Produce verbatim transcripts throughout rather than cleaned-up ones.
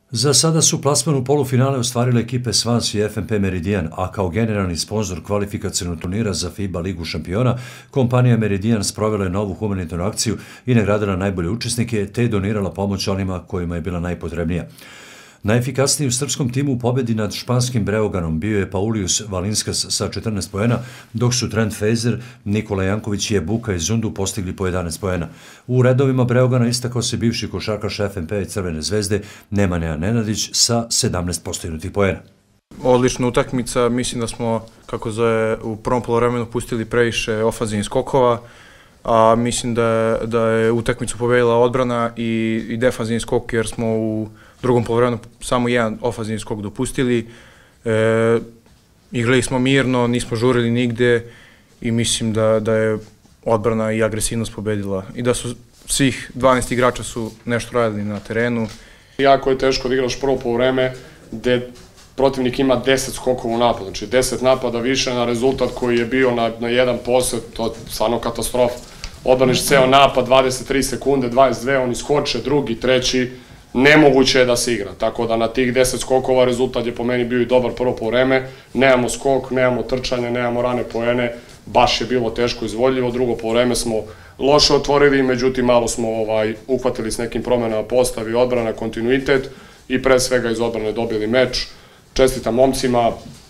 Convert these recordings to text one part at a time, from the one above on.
Za sada su plasman u polufinale ostvarile ekipe Swans i F N P Meridian, a kao generalni sponzor kvalifikacionog turnira za FIBA Ligu šampiona, kompanija Meridian sprovela je novu humanitarnu akciju i nagradila najbolje učesnike, te donirala pomoć onima kojima je bila najpotrebnija. Najefikasniji u srpskom timu u pobedi nad španskim Breoganom bio je Paulius Valinskas sa četrnaest poena, dok su Trent Frazier, Nikola Janković i Ebuka Izundu postigli po jedanaest poena. U redovima Breogana istakao se bivši košarkaš F N P i Crvene zvezde Nemanja Nenadić sa sedamnaest postignutih poena. Odlična utakmica, mislim da smo, kako zove, u prvom poluvremenu pustili previše ofanzivnih skokova, a mislim da je, da je utakmicu pobedila odbrana i, i defanzivni skok, jer smo u drugom poluvremenu samo jedan ofanzivni skok dopustili. E, igrali smo mirno, nismo žurili nigde i mislim da, da je odbrana i agresivnost pobedila i da su svih dvanaest igrača su nešto radili na terenu. Jako je teško da igraš prvo poluvreme gde protivnik ima deset skokova u napad, znači deset napada više na rezultat koji je bio na, na jedan posed, to je stvarno katastrofa. Odbraniš ceo napad, dvadeset tri sekunde, dvadeset dve, oni skoče, drugi, treći, nemoguće je da se igra. Tako da na tih deset skokova rezultat je po meni bio i dobar prvo poluvreme, nemamo skok, nemamo trčanje, nemamo rane poene, baš je bilo teško izvodljivo, drugo poluvreme smo loše otvorili, međutim malo smo ovaj, uhvatili s nekim promenama postavi, odbrana, kontinuitet i pre svega iz odbrane dobili meč. Čestitam momcima,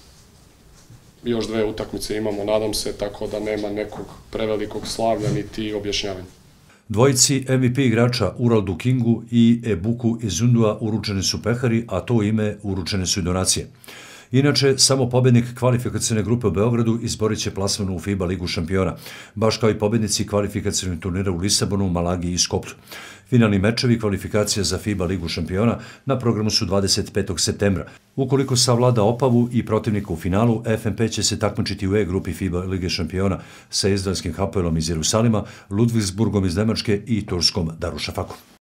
još dve utakmice imamo, nadam se, tako da nema nekog prevelikog slavlja niti objašnjavanja. Dvojici M V P igrača Uraldu Kingu i Ebuku Izundua uručene su pehari, a to ime uručene su i donacije. Inače, samo pobednik kvalifikacione grupe u Beogradu izborit će plasmanu u FIBA Ligu šampiona, baš kao i pobednici kvalifikacionog turnira u Lisabonu, Malagi i Skopju. Finalni mečevi kvalifikacija za FIBA Ligu šampiona na programu su dvadeset petog septembra. Ukoliko savlada Opavu i protivnika u finalu, F N P će se takmičiti u E grupi FIBA Lige šampiona sa izraelskim Hapoelom iz Jerusalima, Ludvigsburgom iz Nemačke i turskom Darushafakom.